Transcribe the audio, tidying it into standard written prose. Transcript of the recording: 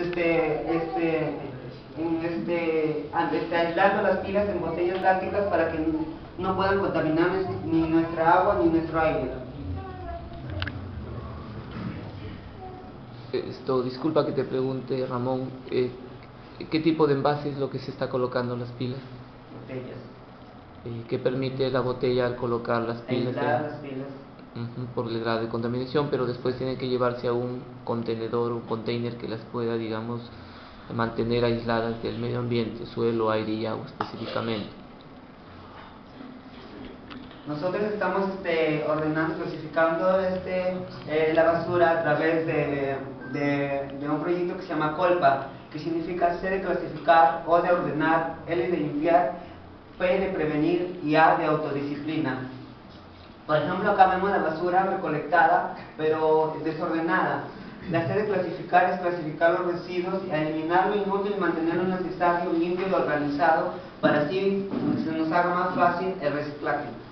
aislando las pilas en botellas plásticas para que no puedan contaminar ni nuestra agua ni nuestro aire. Disculpa que te pregunte, Ramón, ¿qué tipo de envase es lo que se está colocando en las pilas? Botellas. ¿Qué permite la botella al colocar las pilas? Aislar las pilas. Por el grado de contaminación, pero después tiene que llevarse a un contenedor, un container que las pueda, digamos, mantener aisladas del medio ambiente, suelo, aire y agua específicamente. Nosotros estamos ordenando, clasificando la basura a través de un proyecto que se llama COLPA, que significa C de clasificar, O de ordenar, L de limpiar, P de prevenir y A de autodisciplina. Por ejemplo, acá vemos la basura recolectada, pero desordenada. La C de clasificar es clasificar los residuos, eliminar lo inútil y mantener lo necesario limpio y organizado para así se nos haga más fácil el reciclaje.